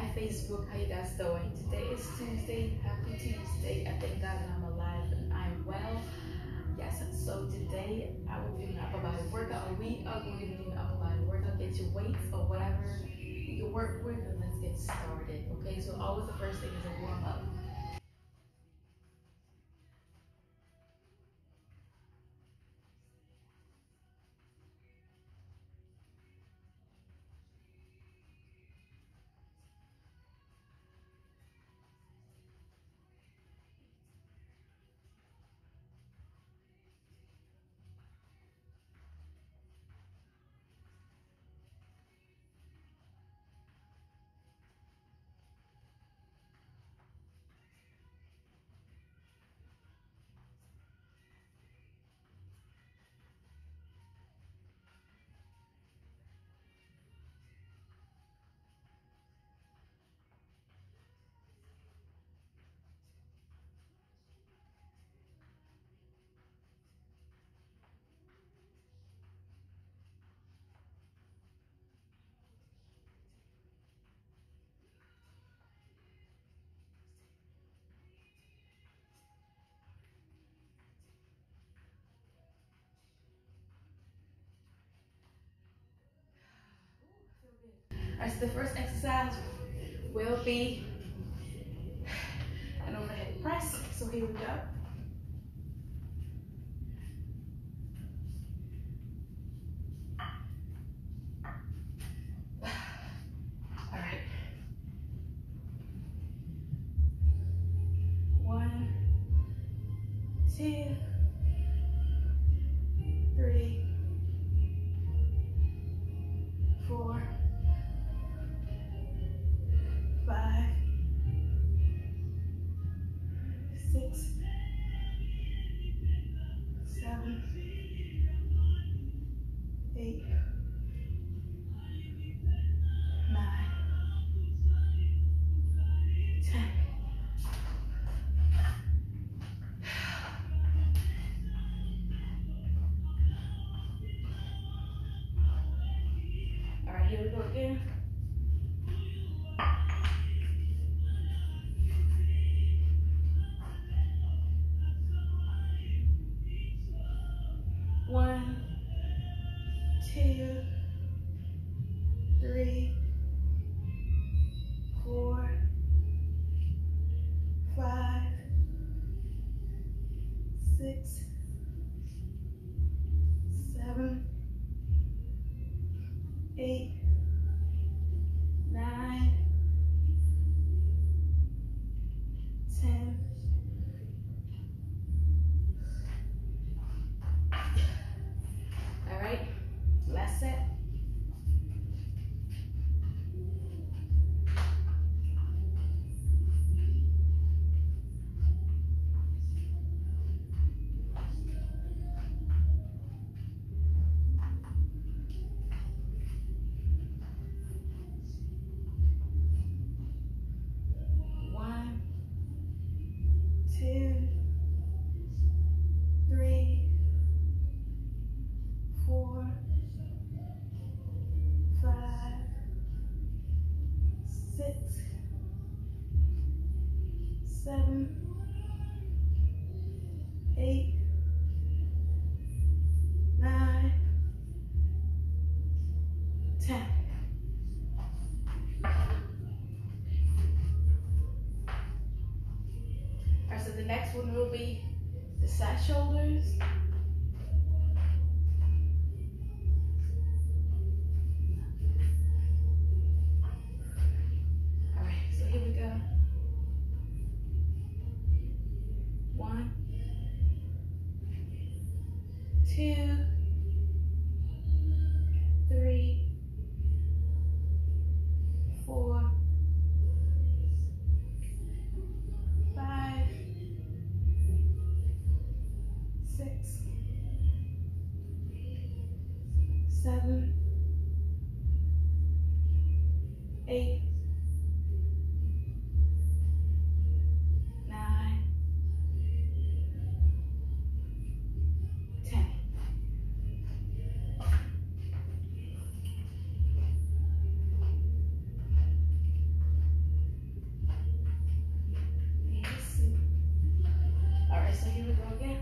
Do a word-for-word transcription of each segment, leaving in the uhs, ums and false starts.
Facebook. How you guys doing? Today is Tuesday. Happy Tuesday. I thank God that I'm alive and I'm well. Yes, and so today I will be doing an upper body workout, or we are going to be doing an upper body workout. Get your weights or whatever you can work with, and let's get started. Okay, so always the first thing is a warm up. Alright, so the first exercise will be an overhead press. So here we go. Alright. One, two, three, four, five, six, seven, eight, nine, ten. All right, here we go again. One, two, three, four, five, six, seven, eight, nine, ten. All right, last set. One, two, three, four, five, six, seven, eight, nine, ten. All right, so the next one will be the side shoulders. All right, so here we go. One, two, three, four, five, six, seven, eight, nine, ten. so here we go again.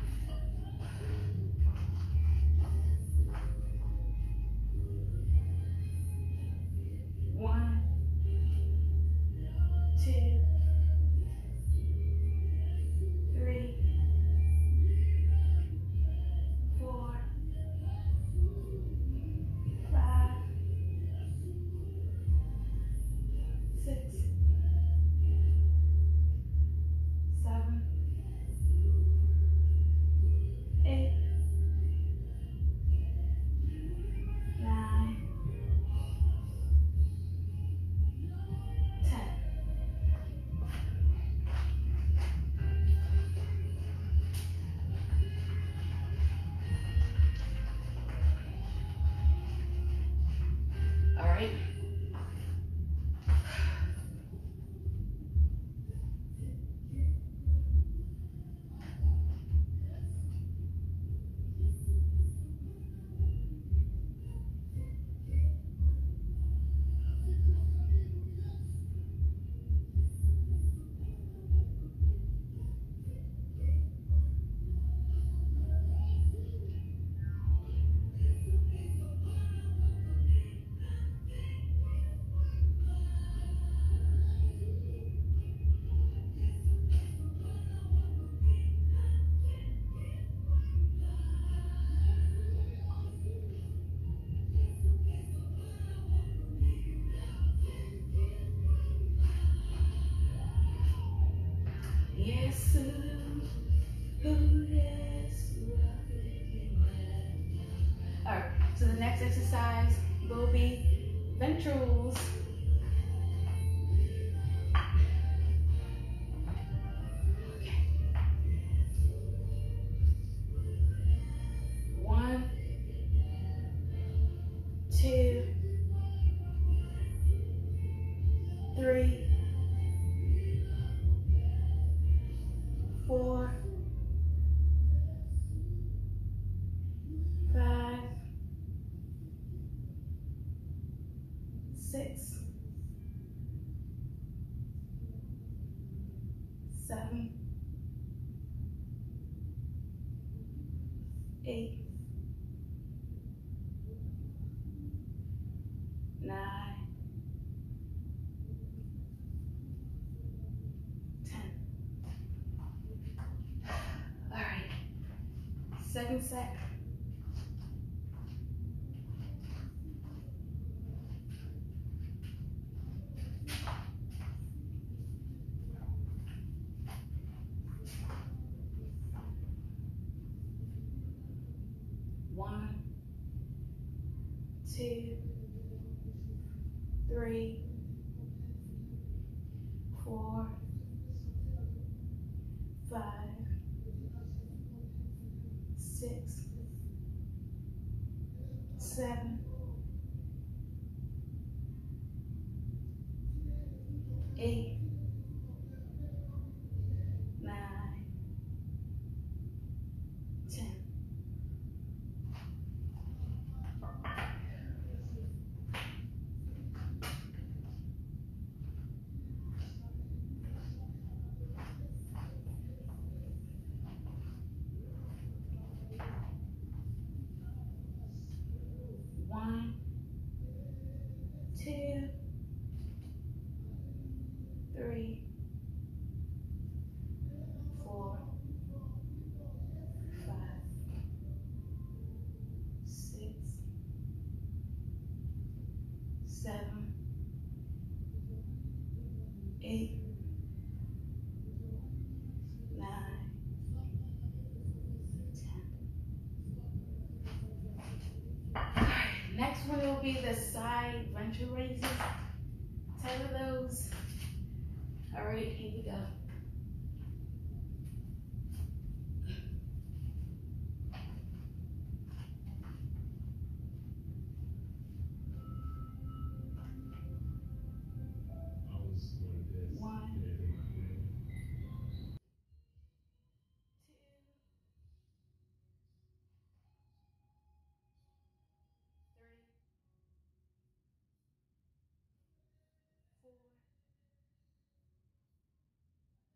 One, two, three, four, five, six, seven, eight, nine, ten. All right. Yes, ooh, ooh, yes, ooh, all right, so the next exercise will be ventrals. Okay. One, two, three, four, five, six, seven, eight, nine, ten. All right, second set. One, two, three, four, five, six, seven, eight, nine, ten. One, two, three, four, five, six, seven, eight, nine, ten. All right, next one will be the side ventral raises. ten of those. All right, here we go. One, two, three, four,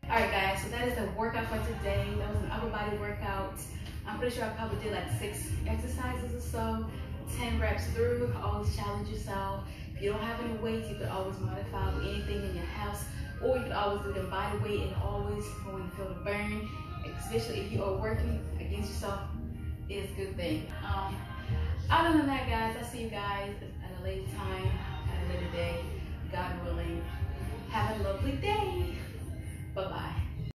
Alright guys, so that is the workout for today. That was an upper body workout. I'm pretty sure I probably did like six exercises or so, ten reps through. Always challenge yourself. If you don't have any weights, you could always modify with anything in your house, or you could always do the body weight and always when you feel the burn, especially if you are working against yourself, is a good thing. Um, other than that guys, I'll see you guys at a later time, at a later day, God willing. Have a lovely day. Bye-bye.